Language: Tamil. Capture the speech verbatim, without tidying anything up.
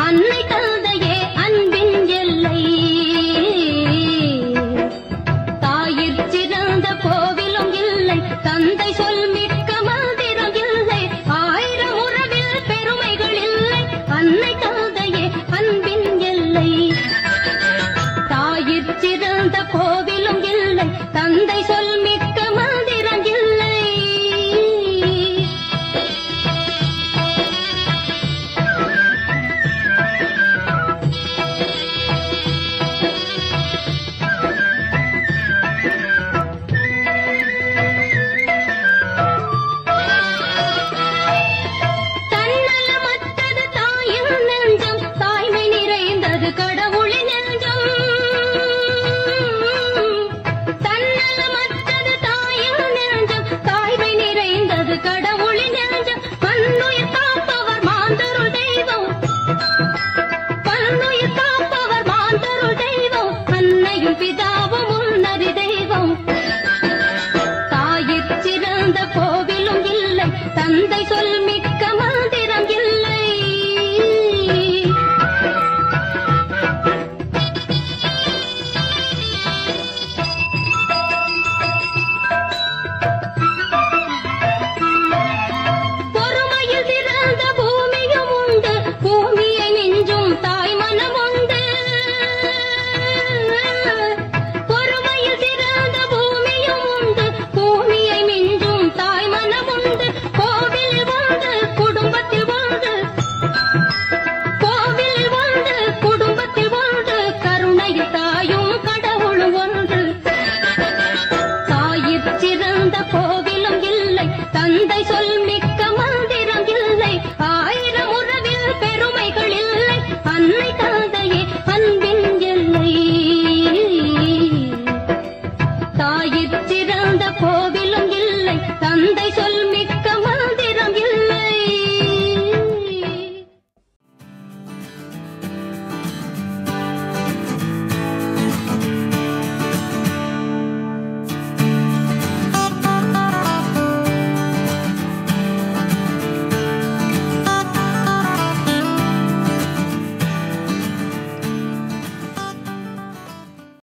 அன்னை தந்தையே அன்பின் எல்லை. தாயிற் சிறந்த கோவிலும் இல்லை, தந்தை சொல் மிக்க மந்திரம் இல்லை, ஆயிரம் உறவில் பெருமைகள் இல்லை, அன்னை தந்தையே அன்பின் எல்லை. தாயிற் சிறந்த கோவிலும் இல்லை, தந்தை சொல் மிக்க மந்திரம் இல்லை. தன்னலமற்றது தாயின் நெஞ்சம், தாய்மை நிறைந்தது கடவுளின் நெஞ்சம். தன்னலமற்றது தாயின் நெஞ்சம், தாய்மை நிறைந்தது கடவுளின் நெஞ்சம். பன்னுயிர் காப்பவர் மாந்தருள் தெய்வம், பன்னுயிர் காப்பவர் மாந்தருள் தெய்வம், அன்னையும் பிதாவும் உன்னறி தெய்வம். தாயிற் சிறந்த கோவிலும் இல்லை, தந்தை சொல் மிக்க மந்திரம் இல்லை. பொறுமையில் சிறந்த பூமியும் உண்டு, பூமியை மிஞ்சும் தாய் மனம் உண்டு. பொறுமையில் சிறந்த பூமியும் உண்டு, பூமியை மிஞ்சும் தாய் மனம் உண்டு. கோவிலில் வந்து குடும்பத்தில் வந்து, கோவிலில் வந்து குடும்பத்தில் வந்து, கருணையில் தாயும் கடவுளும் ஒன்று. தாயிற் சிறந்த கோவிலும் இல்லை, தந்தை சொல் மிக்க மந்திரம் இல்லை, ஆயிரம் உறவில் பெருமைகள் இல்லை, அன்னை தந்தையே அன்பு